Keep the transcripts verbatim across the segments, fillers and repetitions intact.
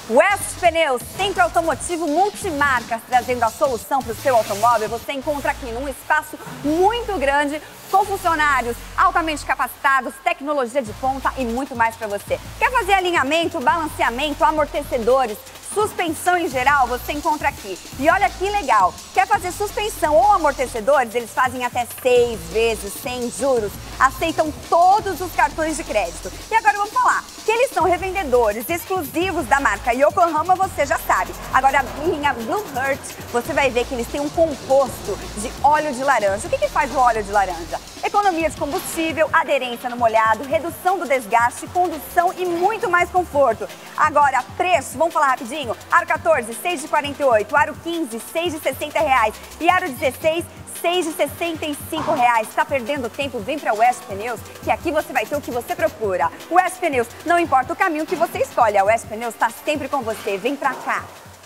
West Pneus, centro automotivo multimarcas, trazendo a solução para o seu automóvel. Você encontra aqui num espaço muito grande, com funcionários altamente capacitados, tecnologia de ponta e muito mais para você. Quer fazer alinhamento, balanceamento, amortecedores, suspensão em geral, você encontra aqui. E olha que legal, quer fazer suspensão ou amortecedores, eles fazem até seis vezes sem juros, aceitam todos os cartões de crédito. E agora vamos falar que eles são revendedores exclusivos da marca Yokohama, você já sabe. Agora a linha Blue Heart, você vai ver que eles têm um composto de óleo de laranja. O que que faz o óleo de laranja? Economia de combustível, aderência no molhado, redução do desgaste, condução e muito mais conforto. Agora, preço, vamos falar rapidinho. Aro quatorze, seis de quarenta e oito, aro quinze, seis de sessenta reais e aro dezesseis, seis de sessenta e cinco reais. Tá perdendo tempo? Vem para West Pneus, que aqui você vai ter o que você procura. West Pneus, não importa o caminho que você escolhe, a West Pneus está sempre com você. Vem pra cá.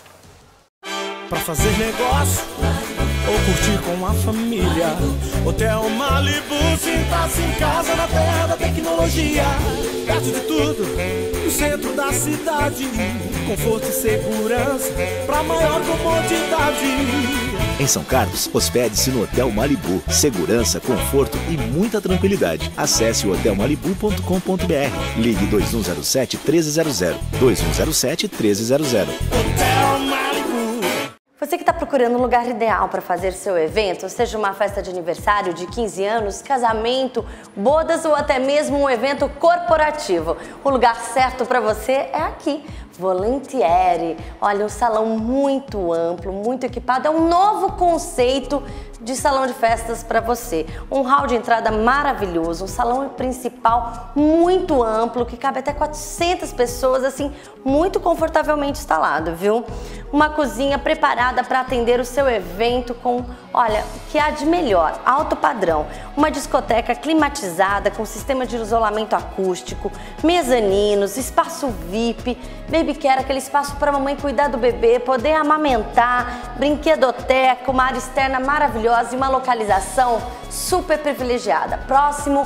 Pra fazer negócio ou curtir com a família, Hotel Malibu, sinta-se em casa na terra da tecnologia. Perto de tudo, no centro da cidade, conforto e segurança pra maior comodidade. Em São Carlos, hospede-se no Hotel Malibu. Segurança, conforto e muita tranquilidade. Acesse o hotel malibu ponto com ponto br. Ligue dois um zero sete, treze zero zero. dois um zero sete, treze zero zero. Hotel Malibu. Você que está procurando um lugar ideal para fazer seu evento, seja uma festa de aniversário, de quinze anos, casamento, bodas ou até mesmo um evento corporativo, o lugar certo para você é aqui. Volentieri. Olha, um salão muito amplo, muito equipado, é um novo conceito de salão de festas para você. Um hall de entrada maravilhoso, um salão principal muito amplo, que cabe até quatrocentas pessoas, assim, muito confortavelmente instalado, viu? Uma cozinha preparada para atender o seu evento com, olha, o que há de melhor, alto padrão. Uma discoteca climatizada com sistema de isolamento acústico, mezaninos, espaço V I P, baby care, aquele espaço para a mamãe cuidar do bebê, poder amamentar, brinquedoteca, uma área externa maravilhosa e uma localização super privilegiada, próximo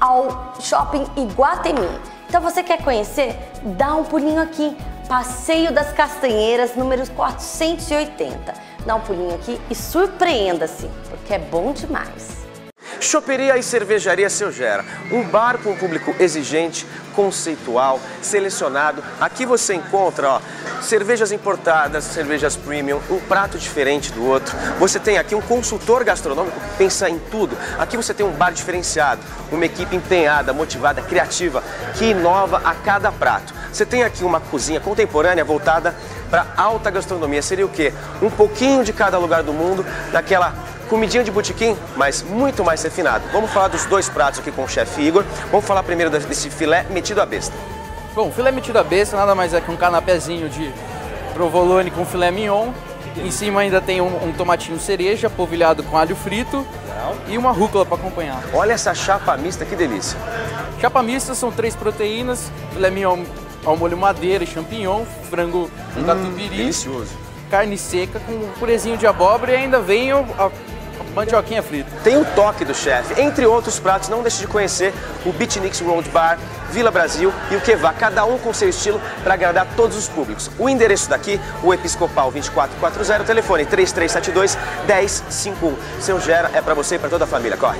ao Shopping Iguatemi. Então você quer conhecer? Dá um pulinho aqui, Passeio das Castanheiras, número quatrocentos e oitenta. Dá um pulinho aqui e surpreenda-se, porque é bom demais. Choperia e Cervejaria Seu Gera, um bar com um público exigente, conceitual, selecionado. Aqui você encontra, ó, cervejas importadas, cervejas premium, um prato diferente do outro. Você tem aqui um consultor gastronômico que pensa em tudo. Aqui você tem um bar diferenciado, uma equipe empenhada, motivada, criativa, que inova a cada prato. Você tem aqui uma cozinha contemporânea voltada para alta gastronomia. Seria o quê? Um pouquinho de cada lugar do mundo, daquela comidinha de botequim, mas muito mais refinado. Vamos falar dos dois pratos aqui com o chefe Igor. Vamos falar primeiro desse filé metido à besta. Bom, o filé metido à besta nada mais é que um canapézinho de provolone com filé mignon. Em cima ainda tem um, um tomatinho cereja, polvilhado com alho frito e uma rúcula para acompanhar. Olha essa chapa mista, que delícia. Chapa mista são três proteínas, filé mignon ao molho madeira e champignon, frango com catupiry, delicioso. Carne seca com um purezinho de abóbora e ainda vem o, a mandioquinha frita. Tem o toque do chefe. Entre outros pratos, não deixe de conhecer o Beatniks Road Bar, Vila Brasil e o Kevá, cada um com seu estilo para agradar todos os públicos. O endereço daqui, o Episcopal vinte e quatro quarenta, telefone três três sete dois, um zero cinco um. Seu Gera é para você e para toda a família. Corre!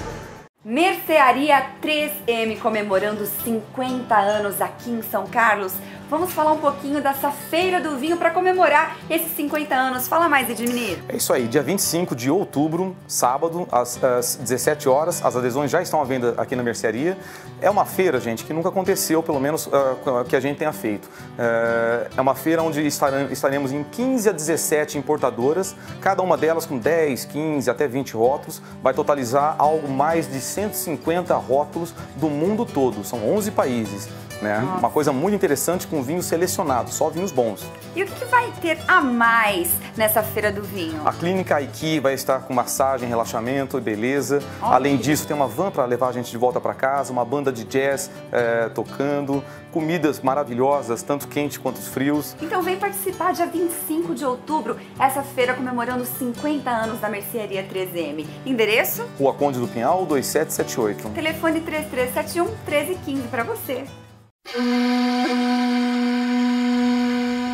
Mercearia três M comemorando cinquenta anos aqui em São Carlos. Vamos falar um pouquinho dessa feira do vinho para comemorar esses cinquenta anos. Fala mais, Edmir. É isso aí, dia vinte e cinco de outubro, sábado, às, às dezessete horas, as adesões já estão à venda aqui na mercearia. É uma feira, gente, que nunca aconteceu, pelo menos uh, que a gente tenha feito. Uh, é uma feira onde estaremos em quinze a dezessete importadoras, cada uma delas com dez, quinze, até vinte rótulos. Vai totalizar algo mais de cento e cinquenta rótulos do mundo todo, são onze países. Né? Uma coisa muito interessante com vinhos selecionados, só vinhos bons. E o que vai ter a mais nessa feira do vinho? A clínica Aiki vai estar com massagem, relaxamento e beleza. Okay. Além disso, tem uma van para levar a gente de volta para casa, uma banda de jazz é, tocando, comidas maravilhosas, tanto quente quanto frios. Então vem participar dia vinte e cinco de outubro, essa feira comemorando cinquenta anos da Mercearia três M. Endereço? Rua Conde do Pinhal, dois sete sete oito. Telefone três três sete um, treze quinze para você.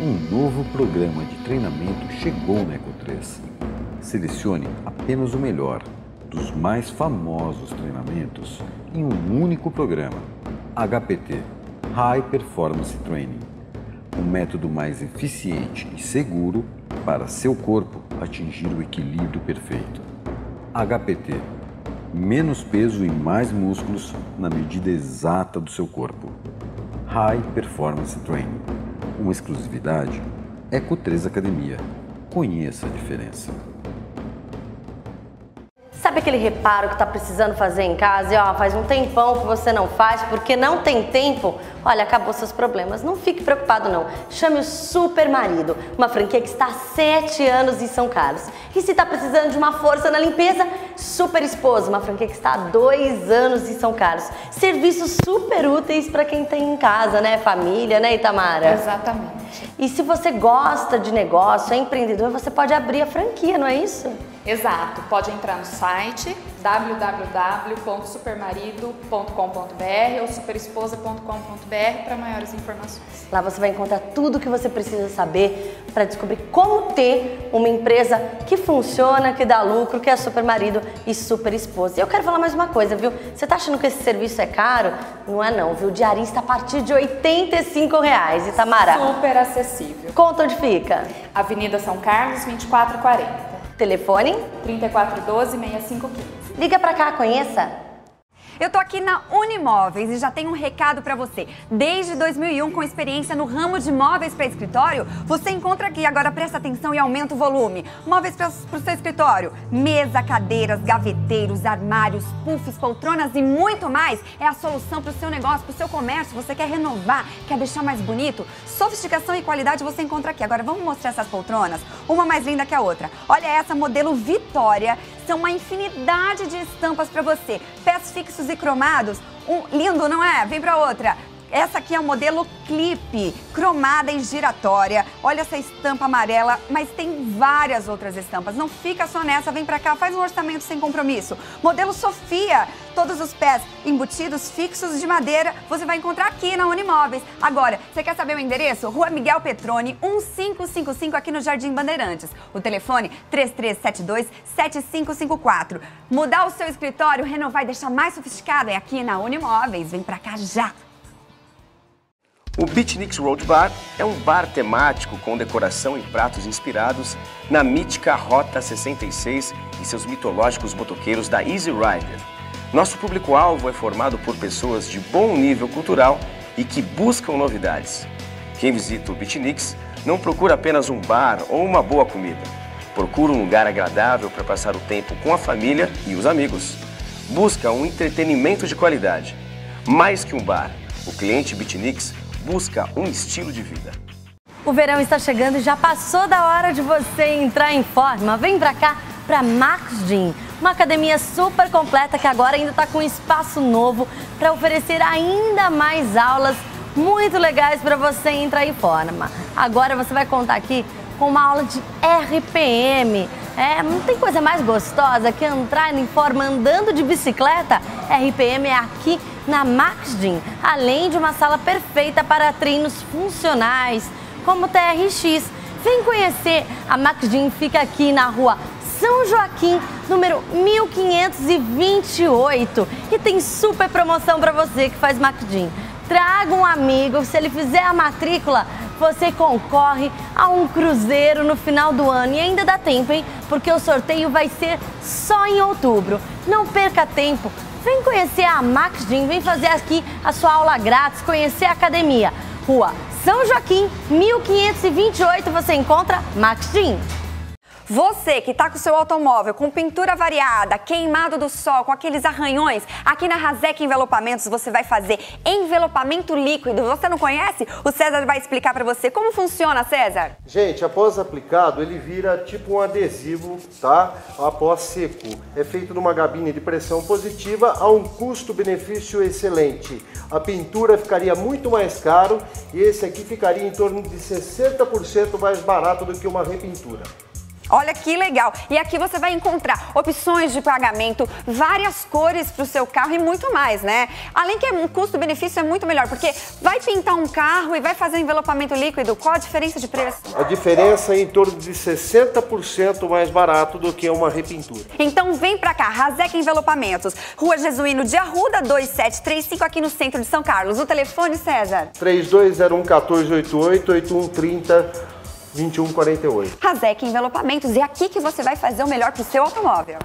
Um novo programa de treinamento chegou na Eco três. Selecione apenas o melhor dos mais famosos treinamentos em um único programa. H P T, High Performance Training. Um método mais eficiente e seguro para seu corpo atingir o equilíbrio perfeito. H P T, menos peso e mais músculos na medida exata do seu corpo. High Performance Training, uma exclusividade Eco três Academia. Conheça a diferença. Sabe aquele reparo que tá precisando fazer em casa e ó, faz um tempão que você não faz porque não tem tempo? Olha, acabou seus problemas. Não fique preocupado não. Chame o Super Marido, uma franquia que está há sete anos em São Carlos. E se tá precisando de uma força na limpeza, Super Esposa, uma franquia que está há dois anos em São Carlos. Serviços super úteis para quem tem em casa, né? Família, né, Itamara? Exatamente. E se você gosta de negócio, é empreendedor, você pode abrir a franquia, não é isso? Exato, pode entrar no site w w w ponto supermarido ponto com ponto b r ou superesposa ponto com ponto b r para maiores informações. Lá você vai encontrar tudo o que você precisa saber para descobrir como ter uma empresa que funciona, que dá lucro, que é Super Marido e Super Esposa. E eu quero falar mais uma coisa, viu? Você tá achando que esse serviço é caro? Não é não, viu? Diarista a partir de oitenta e cinco reais, Itamara. Super acessível. Conta onde fica? Avenida São Carlos, vinte e quatro quarenta. Telefone? trinta e quatro doze, sessenta e cinco quinze. Liga pra cá, conheça. Eu tô aqui na Unimóveis e já tenho um recado pra você. Desde dois mil e um, com experiência no ramo de móveis para escritório, você encontra aqui. Agora presta atenção e aumenta o volume. Móveis para o seu escritório. Mesa, cadeiras, gaveteiros, armários, puffs, poltronas e muito mais. É a solução para o seu negócio, para o seu comércio. Você quer renovar, quer deixar mais bonito? Sofisticação e qualidade você encontra aqui. Agora vamos mostrar essas poltronas? Uma mais linda que a outra. Olha essa, modelo Vitória. São uma infinidade de estampas para você. Pés fixos e cromados. Um, lindo, não é? Vem para outra. Essa aqui é o modelo Clipe, cromada e giratória. Olha essa estampa amarela, mas tem várias outras estampas. Não fica só nessa, vem pra cá, faz um orçamento sem compromisso. Modelo Sofia, todos os pés embutidos, fixos de madeira, você vai encontrar aqui na Unimóveis. Agora, você quer saber o endereço? Rua Miguel Petroni, um cinco cinco cinco, aqui no Jardim Bandeirantes. O telefone três três sete dois, sete cinco cinco quatro. Mudar o seu escritório, renovar e deixar mais sofisticado é aqui na Unimóveis. Vem pra cá já! O Beatniks Road Bar é um bar temático com decoração e pratos inspirados na mítica Rota sessenta e seis e seus mitológicos motoqueiros da Easy Rider. Nosso público-alvo é formado por pessoas de bom nível cultural e que buscam novidades. Quem visita o Beatniks não procura apenas um bar ou uma boa comida. Procura um lugar agradável para passar o tempo com a família e os amigos. Busca um entretenimento de qualidade. Mais que um bar, o cliente Beatniks busca um estilo de vida. O verão está chegando e já passou da hora de você entrar em forma. Vem pra cá, pra Max Gym, uma academia super completa que agora ainda está com um espaço novo para oferecer ainda mais aulas muito legais para você entrar em forma. Agora você vai contar aqui com uma aula de R P M. É, não tem coisa mais gostosa que entrar em forma andando de bicicleta? R P M é aqui na Max Gym, além de uma sala perfeita para treinos funcionais, como T R X. Vem conhecer, a Max Gym fica aqui na rua São Joaquim, número mil quinhentos e vinte e oito. E tem super promoção para você que faz Max Gym. Traga um amigo, se ele fizer a matrícula, você concorre a um cruzeiro no final do ano. E ainda dá tempo, hein? Porque o sorteio vai ser só em outubro. Não perca tempo. Vem conhecer a Max Gym, vem fazer aqui a sua aula grátis, conhecer a academia. Rua São Joaquim, mil quinhentos e vinte e oito, você encontra Max Gym. Você que está com o seu automóvel com pintura variada, queimado do sol, com aqueles arranhões, aqui na Razek Envelopamentos você vai fazer envelopamento líquido. Você não conhece? O César vai explicar para você como funciona, César. Gente, após aplicado, ele vira tipo um adesivo, tá? Após seco. É feito numa gabine de pressão positiva a um custo-benefício excelente. A pintura ficaria muito mais caro e esse aqui ficaria em torno de sessenta por cento mais barato do que uma repintura. Olha que legal. E aqui você vai encontrar opções de pagamento, várias cores para o seu carro e muito mais, né? Além que o custo-benefício é muito melhor, porque vai pintar um carro e vai fazer envelopamento líquido. Qual a diferença de preço? A diferença é em torno de sessenta por cento mais barato do que uma repintura. Então vem pra cá, Razek Envelopamentos, Rua Jesuíno de Arruda, dois sete três cinco, aqui no centro de São Carlos. O telefone, César? três dois zero um, um quatro oito oito, oito um três zero, vinte e um quarenta e oito. Razek Envelopamentos, é aqui que você vai fazer o melhor pro seu automóvel.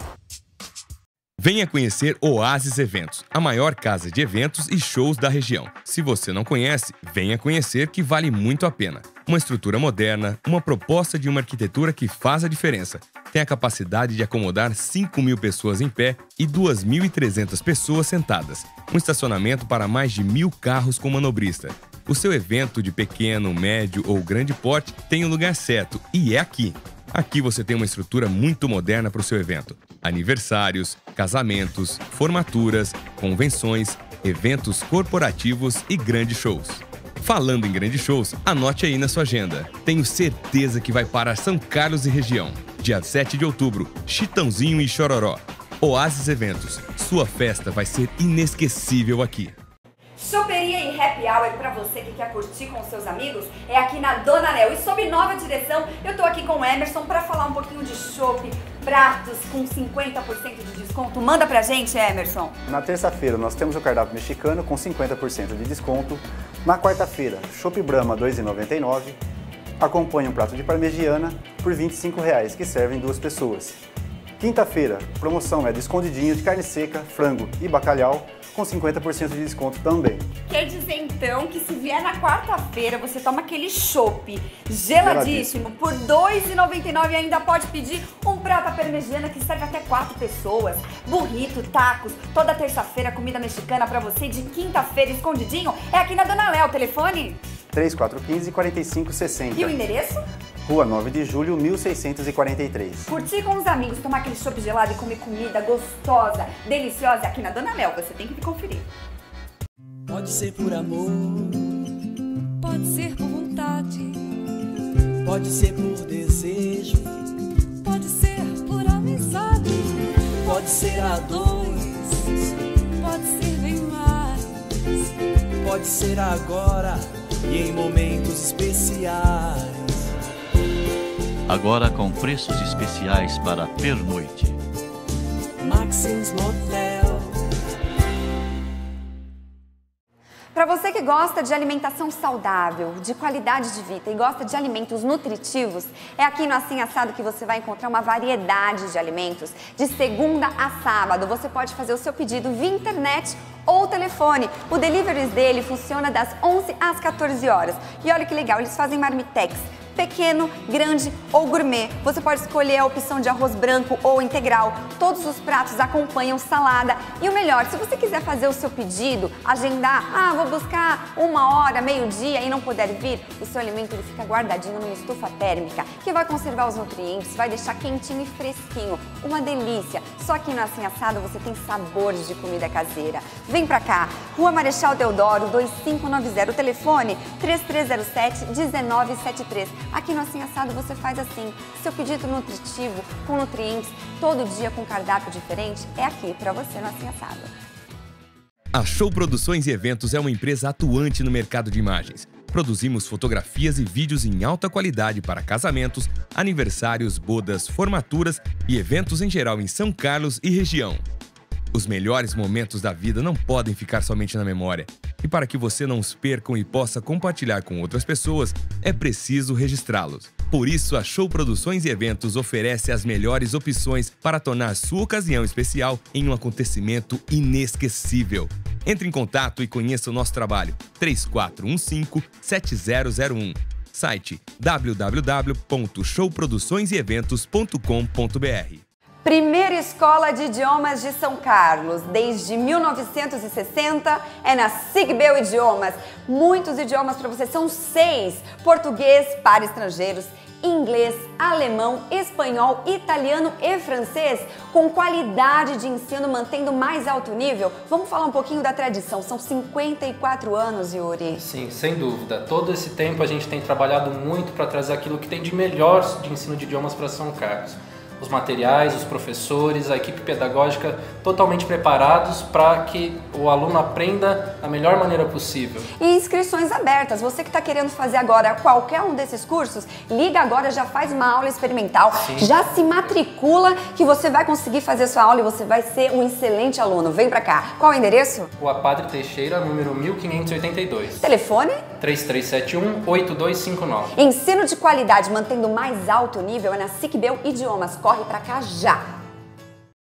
Venha conhecer Oasis Eventos, a maior casa de eventos e shows da região. Se você não conhece, venha conhecer que vale muito a pena. Uma estrutura moderna, uma proposta de uma arquitetura que faz a diferença. Tem a capacidade de acomodar cinco mil pessoas em pé e duas mil e trezentas pessoas sentadas. Um estacionamento para mais de mil carros com manobrista. O seu evento de pequeno, médio ou grande porte tem o lugar certo e é aqui. Aqui você tem uma estrutura muito moderna para o seu evento. Aniversários, casamentos, formaturas, convenções, eventos corporativos e grandes shows. Falando em grandes shows, anote aí na sua agenda. Tenho certeza que vai para São Carlos e região. Dia sete de outubro, Chitãozinho e Chororó. Oasis Eventos. Sua festa vai ser inesquecível aqui. Choperia e happy hour para você que quer curtir com seus amigos é aqui na Dona Léo. E sob nova direção, eu tô aqui com o Emerson para falar um pouquinho de chopp, pratos com cinquenta por cento de desconto. Manda pra gente, Emerson. Na terça-feira nós temos o cardápio mexicano com cinquenta por cento de desconto. Na quarta-feira, chopp Brahma dois reais e noventa e nove centavos. Acompanha um prato de parmegiana por vinte e cinco reais, que servem duas pessoas. Quinta-feira, promoção é de escondidinho de carne seca, frango e bacalhau, com cinquenta por cento de desconto também. Quer dizer então que se vier na quarta-feira você toma aquele chopp geladíssimo por dois reais e noventa e nove centavos e ainda pode pedir um prato à parmegiana que serve até quatro pessoas. Burrito, tacos, toda terça-feira comida mexicana pra você, de quinta-feira escondidinho é aqui na Dona Léo. Telefone? três quatro um cinco, quatro cinco seis zero. E o endereço? Rua nove de julho, mil seiscentos e quarenta e três. Curtir com os amigos, tomar aquele chopp gelado e comer comida gostosa, deliciosa aqui na Dona Léo. Você tem que me conferir. Pode ser por amor, pode ser por vontade, pode ser por desejo, pode ser por amizade, pode ser a dois, pode ser bem mais, pode ser agora e em momentos especiais. Agora com preços especiais para pernoite. Maxim's Motel. Para você que gosta de alimentação saudável, de qualidade de vida e gosta de alimentos nutritivos, é aqui no Assim Assado que você vai encontrar uma variedade de alimentos. De segunda a sábado, você pode fazer o seu pedido via internet ou telefone. O delivery dele funciona das onze às quatorze horas. E olha que legal, eles fazem marmitex. Pequeno, grande ou gourmet. Você pode escolher a opção de arroz branco ou integral. Todos os pratos acompanham salada. E o melhor, se você quiser fazer o seu pedido, agendar, ah, vou buscar uma hora, meio-dia e não puder vir, o seu alimento ele fica guardadinho numa estufa térmica, que vai conservar os nutrientes, vai deixar quentinho e fresquinho. Uma delícia. Só aqui no Assim Assado você tem sabores de comida caseira. Vem pra cá, Rua Marechal Deodoro, dois cinco nove zero, telefone três três zero sete, um nove sete três. Aqui no Assim Assado você faz assim, seu pedido nutritivo, com nutrientes, todo dia com cardápio diferente, é aqui para você no Assim Assado. A Show Produções e Eventos é uma empresa atuante no mercado de imagens. Produzimos fotografias e vídeos em alta qualidade para casamentos, aniversários, bodas, formaturas e eventos em geral em São Carlos e região. Os melhores momentos da vida não podem ficar somente na memória. E para que você não os perca e possa compartilhar com outras pessoas, é preciso registrá-los. Por isso, a Show Produções e Eventos oferece as melhores opções para tornar sua ocasião especial em um acontecimento inesquecível. Entre em contato e conheça o nosso trabalho. três quatro um cinco, sete zero zero um. Site w w w ponto show produções e eventos ponto com ponto b r. Primeira escola de idiomas de São Carlos, desde mil novecentos e sessenta, é na Sigbel Idiomas. Muitos idiomas para você, são seis. Português para estrangeiros, inglês, alemão, espanhol, italiano e francês, com qualidade de ensino, mantendo mais alto nível. Vamos falar um pouquinho da tradição. São cinquenta e quatro anos, Yuri. Sim, sem dúvida. Todo esse tempo a gente tem trabalhado muito para trazer aquilo que tem de melhor de ensino de idiomas para São Carlos. Os materiais, os professores, a equipe pedagógica totalmente preparados para que o aluno aprenda da melhor maneira possível. E inscrições abertas. Você que está querendo fazer agora qualquer um desses cursos, liga agora, já faz uma aula experimental, Sim. já se matricula que você vai conseguir fazer sua aula e você vai ser um excelente aluno. Vem pra cá. Qual é o endereço? Rua Padre Teixeira, número mil quinhentos e oitenta e dois. Telefone? três três sete um, oito dois cinco nove. Ensino de qualidade, mantendo mais alto nível, é na SICBEL Idiomas. Corre pra cá já!